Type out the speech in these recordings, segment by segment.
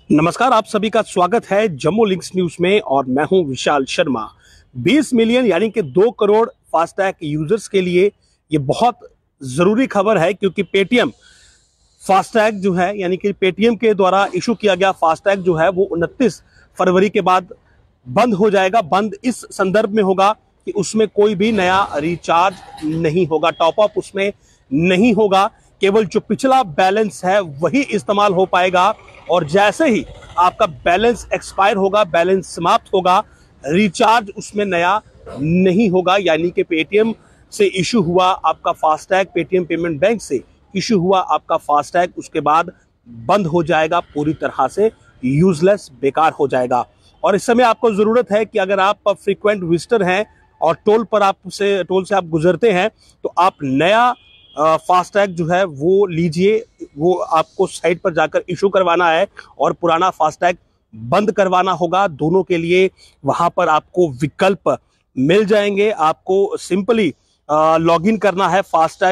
नमस्कार, आप सभी का स्वागत है जम्मू लिंक्स न्यूज में और मैं हूं विशाल शर्मा। 20 मिलियन यानी कि 2 करोड़ फास्टैग यूजर्स के लिए ये बहुत जरूरी खबर है, क्योंकि पेटीएम फास्टैग जो है यानी कि पेटीएम के द्वारा इशू किया गया फास्टैग जो है वो 29 फरवरी के बाद बंद हो जाएगा। बंद इस संदर्भ में होगा कि उसमें कोई भी नया रिचार्ज नहीं होगा, टॉपअप उसमें नहीं होगा, केवल जो पिछला बैलेंस है वही इस्तेमाल हो पाएगा। और जैसे ही आपका बैलेंस एक्सपायर होगा, बैलेंस समाप्त होगा, रिचार्ज उसमें नया नहीं होगा। यानी कि पेटीएम से इशू हुआ आपका फास्टैग, पेटीएम पेमेंट बैंक से इशू हुआ आपका फास्टैग, उसके बाद बंद हो जाएगा, पूरी तरह से यूजलेस, बेकार हो जाएगा। और इस समय आपको जरूरत है कि अगर आप फ्रीक्वेंट विजिटर हैं और टोल से आप गुजरते हैं, तो आप नया फास्टैग जो है वो लीजिए। वो आपको साइट पर जाकर इशू करवाना है और पुराना फास्टैग बंद करवाना होगा। दोनों के लिए वहां पर आपको विकल्प मिल जाएंगे। आपको सिंपली लॉगिन करना है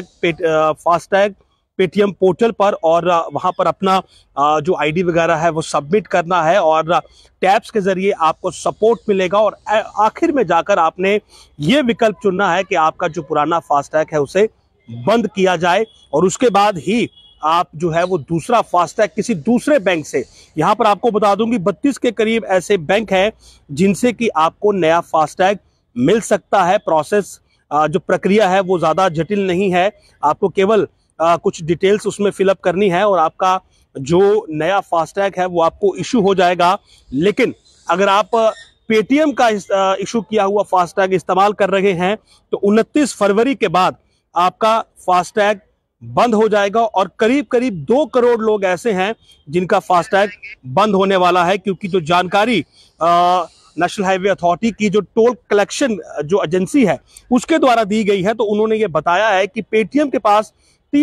फास्टैग पेटीएम पोर्टल पर और वहां पर अपना जो आईडी वगैरह है वो सबमिट करना है और टैब्स के जरिए आपको सपोर्ट मिलेगा। और आखिर में जाकर आपने ये विकल्प चुनना है कि आपका जो पुराना फास्टैग है उसे बंद किया जाए, और उसके बाद ही आप जो है वो दूसरा फास्टैग किसी दूसरे बैंक से, यहां पर आपको बता दूं कि 32 के करीब ऐसे बैंक हैं जिनसे कि आपको नया फास्टैग मिल सकता है। प्रोसेस जो प्रक्रिया है वो ज्यादा जटिल नहीं है। आपको केवल कुछ डिटेल्स उसमें फिलअप करनी है और आपका जो नया फास्टैग है वो आपको इशू हो जाएगा। लेकिन अगर आप पेटीएम का इशू किया हुआ फास्टैग इस्तेमाल कर रहे हैं तो 29 फरवरी के बाद आपका फास्टैग बंद हो जाएगा। और करीब करीब 2 करोड़ लोग ऐसे हैं जिनका फास्टैग बंद होने वाला है, क्योंकि जो जानकारी नेशनल हाईवे अथॉरिटी की जो टोल कलेक्शन जो एजेंसी है उसके द्वारा दी गई है, तो उन्होंने ये बताया है कि पेटीएम के पास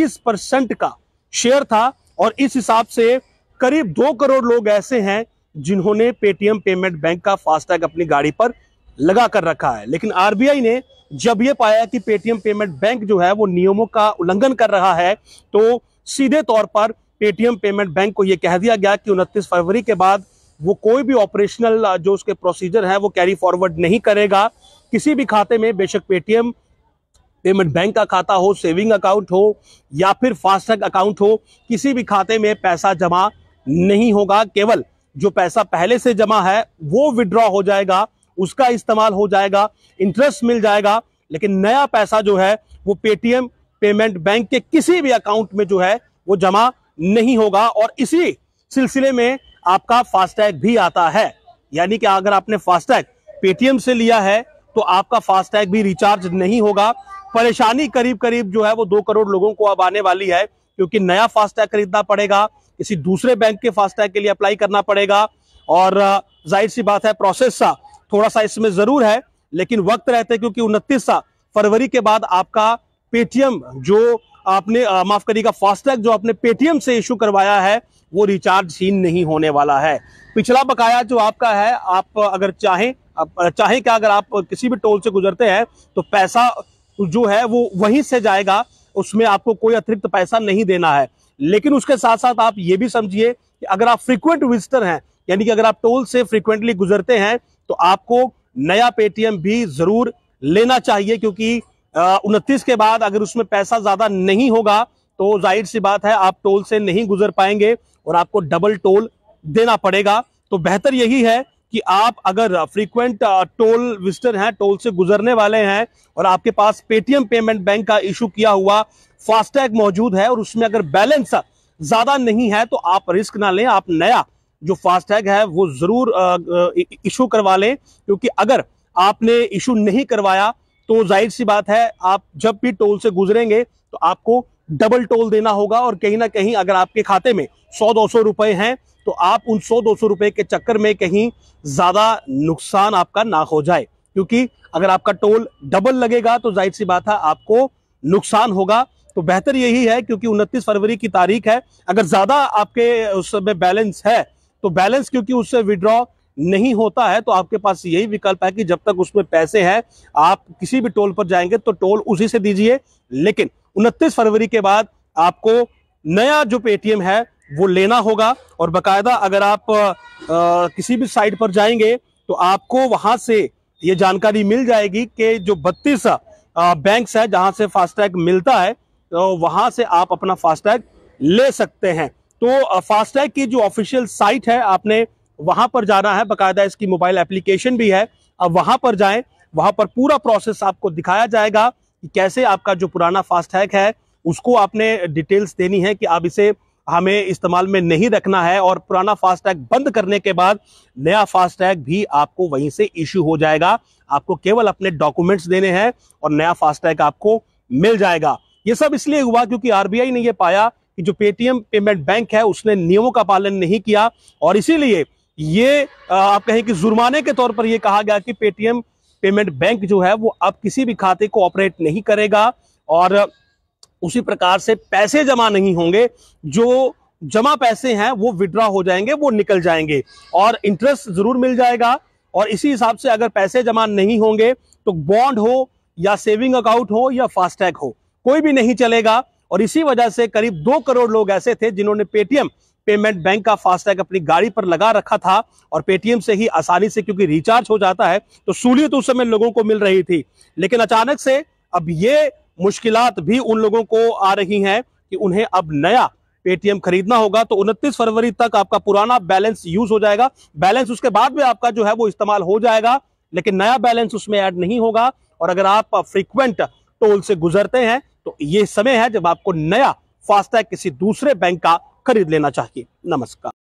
30% का शेयर था और इस हिसाब से करीब 2 करोड़ लोग ऐसे हैं जिन्होंने पेटीएम पेमेंट बैंक का फास्टैग अपनी गाड़ी पर लगा कर रखा है। लेकिन आरबीआई ने जब यह पाया कि पेटीएम पेमेंट बैंक जो है वो नियमों का उल्लंघन कर रहा है, तो सीधे तौर पर पेटीएम पेमेंट बैंक को यह कह दिया गया कि 29 फरवरी के बाद वो कोई भी ऑपरेशनल जो उसके प्रोसीजर है वो कैरी फॉरवर्ड नहीं करेगा। किसी भी खाते में, बेशक पेटीएम पेमेंट बैंक का खाता हो, सेविंग अकाउंट हो या फिर फास्टैग अकाउंट हो, किसी भी खाते में पैसा जमा नहीं होगा। केवल जो पैसा पहले से जमा है वो विड्रॉ हो जाएगा, उसका इस्तेमाल हो जाएगा, इंटरेस्ट मिल जाएगा। लेकिन नया पैसा जो है वो पेटीएम पेमेंट बैंक के किसी भी अकाउंट में जो है वो जमा नहीं होगा। और इसी सिलसिले में आपका फास्टैग भी आता है। यानी कि अगर आपने फास्टैग पेटीएम से लिया है तो आपका फास्टैग भी रिचार्ज नहीं होगा। परेशानी करीब करीब जो है वो 2 करोड़ लोगों को अब आने वाली है, क्योंकि नया फास्टैग खरीदना पड़ेगा, किसी दूसरे बैंक के फास्टैग के लिए अप्लाई करना पड़ेगा। और जाहिर सी बात है, प्रोसेस थोड़ा सा इसमें जरूर है, लेकिन वक्त रहते, क्योंकि 29 फरवरी के बाद आपका पेटीएम जो आपने माफ करिएगा फास्टैग जो आपने पेटीएम से इशू करवाया है वो रिचार्जहीन नहीं होने वाला है। पिछला बकाया जो आपका है, आप अगर चाहें क्या, अगर आप किसी भी टोल से गुजरते हैं तो पैसा जो है वो वहीं से जाएगा, उसमें आपको कोई अतिरिक्त पैसा नहीं देना है। लेकिन उसके साथ साथ आप ये भी समझिए कि अगर आप फ्रीक्वेंट विजिटर हैं, यानी कि अगर आप टोल से फ्रीक्वेंटली गुजरते हैं, तो आपको नया पेटीएम भी जरूर लेना चाहिए, क्योंकि 29 के बाद अगर उसमें पैसा ज्यादा नहीं होगा तो जाहिर सी बात है आप टोल से नहीं गुजर पाएंगे और आपको डबल टोल देना पड़ेगा। तो बेहतर यही है कि आप अगर फ्रीक्वेंट टोल विजिटर हैं, टोल से गुजरने वाले हैं और आपके पास पेटीएम पेमेंट बैंक का इशू किया हुआ फास्टैग मौजूद है और उसमें अगर बैलेंस ज्यादा नहीं है, तो आप रिस्क ना लें, आप नया जो फास्टैग है वो जरूर इशू करवा लें। क्योंकि अगर आपने इशू नहीं करवाया तो जाहिर सी बात है आप जब भी टोल से गुजरेंगे तो आपको डबल टोल देना होगा। और कहीं ना कहीं अगर आपके खाते में 100-200 रुपए हैं तो आप उन 100-200 रुपए के चक्कर में कहीं ज्यादा नुकसान आपका ना हो जाए, क्योंकि अगर आपका टोल डबल लगेगा तो जाहिर सी बात है आपको नुकसान होगा। तो बेहतर यही है, क्योंकि 29 फरवरी की तारीख है, अगर ज्यादा आपके उस समय बैलेंस है तो बैलेंस क्योंकि उससे विड्रॉ नहीं होता है, तो आपके पास यही विकल्प है कि जब तक उसमें पैसे हैं आप किसी भी टोल पर जाएंगे तो टोल उसी से दीजिए। लेकिन 29 फरवरी के बाद आपको नया जो पेटीएम है वो लेना होगा। और बाकायदा अगर आप किसी भी साइट पर जाएंगे तो आपको वहां से ये जानकारी मिल जाएगी कि जो 32 बैंक्स है जहां से फास्टैग मिलता है, तो वहां से आप अपना फास्टैग ले सकते हैं। तो फास्टैग की जो ऑफिशियल साइट है, आपने वहां पर जाना है, बाकायदा इसकी मोबाइल एप्लीकेशन भी है। अब वहां पर जाएं, वहां पर पूरा प्रोसेस आपको दिखाया जाएगा कि कैसे आपका जो पुराना फास्टैग है उसको आपने डिटेल्स देनी है कि आप इसे हमें इस्तेमाल में नहीं रखना है, और पुराना फास्टैग बंद करने के बाद नया फास्टैग भी आपको वहीं से इश्यू हो जाएगा। आपको केवल अपने डॉक्यूमेंट्स देने हैं और नया फास्टैग आपको मिल जाएगा। ये सब इसलिए हुआ क्योंकि आरबीआई ने यह पाया कि जो पेटीएम पेमेंट बैंक है उसने नियमों का पालन नहीं किया, और इसीलिए ये आप कहें कि जुर्माने के तौर पर यह कहा गया कि पेटीएम पेमेंट बैंक जो है वो अब किसी भी खाते को ऑपरेट नहीं करेगा, और उसी प्रकार से पैसे जमा नहीं होंगे। जो जमा पैसे हैं वो विड्रॉ हो जाएंगे, वो निकल जाएंगे, और इंटरेस्ट जरूर मिल जाएगा। और इसी हिसाब से अगर पैसे जमा नहीं होंगे तो बॉन्ड हो या सेविंग अकाउंट हो या फास्टैग हो, कोई भी नहीं चलेगा। और इसी वजह से करीब 2 करोड़ लोग ऐसे थे जिन्होंने पेटीएम पेमेंट बैंक का फास्टैग अपनी गाड़ी पर लगा रखा था, और पेटीएम से ही आसानी से, क्योंकि रिचार्ज हो जाता है तो सहूलियत उस समय लोगों को मिल रही थी। लेकिन अचानक से अब ये मुश्किलात भी उन लोगों को आ रही हैं कि उन्हें अब नया पेटीएम खरीदना होगा। तो 29 फरवरी तक आपका पुराना बैलेंस यूज हो जाएगा। बैलेंस उसके बाद में आपका जो है वो इस्तेमाल हो जाएगा, लेकिन नया बैलेंस उसमें ऐड नहीं होगा। और अगर आप फ्रीक्वेंट टोल से गुजरते हैं तो ये समय है जब आपको नया फास्टैग किसी दूसरे बैंक का खरीद लेना चाहिए। नमस्कार।